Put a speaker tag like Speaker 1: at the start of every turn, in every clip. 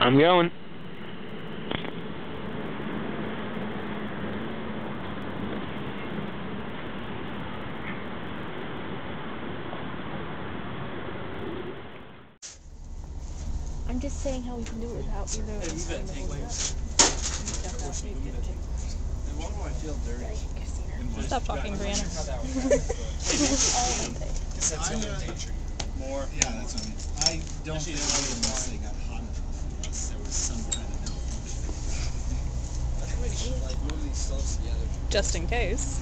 Speaker 1: I'm going.
Speaker 2: I'm just saying how we can do it without either of us having to hold it up. Stop talking, Brianna.
Speaker 3: More. Yeah, that's what I mean. I don't think unless they got hot enough, unless there was some kind of malfunction. I think we should like move these slopes together.
Speaker 2: Just in case.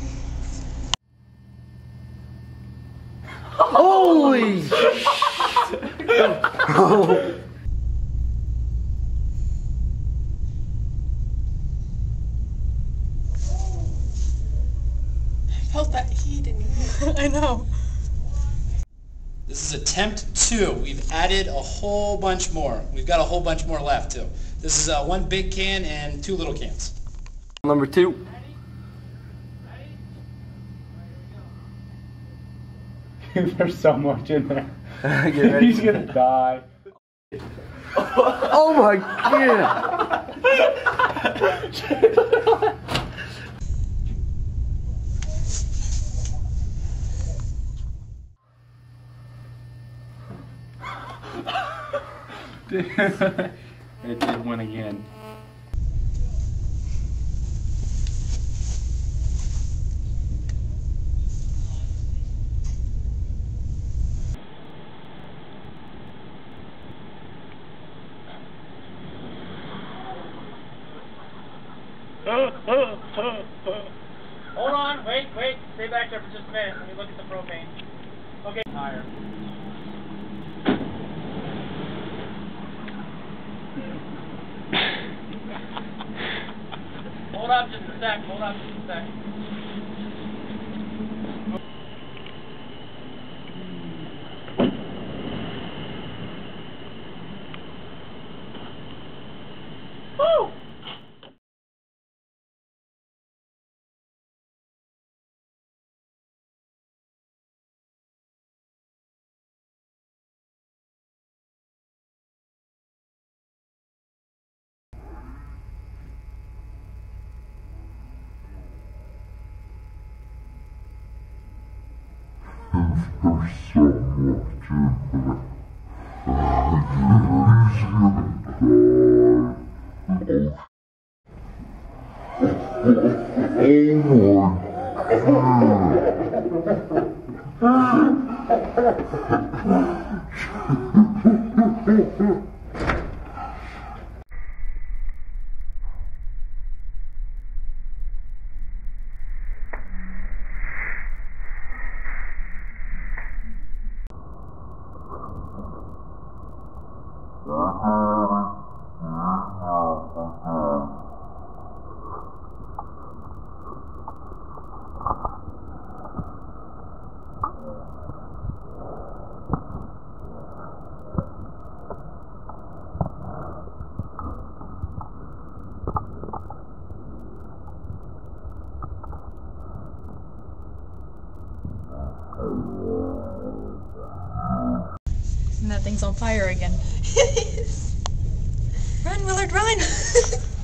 Speaker 1: Holy oh.
Speaker 2: I felt that heat in you. I know.
Speaker 4: This is attempt 2. We've added a whole bunch more. We've got a whole bunch more left too. This is one big can and 2 little cans.
Speaker 1: Number 2.
Speaker 5: There's so much in there. He's gonna die.
Speaker 1: Oh my god!
Speaker 5: It did win again.
Speaker 6: Hold on, wait, stay back there for just a minute. Let me look at the propane. Okay, higher. Hold up just a sec, Woo!
Speaker 7: There's so much in there.
Speaker 2: And that thing's on fire again. Run, Willard, run!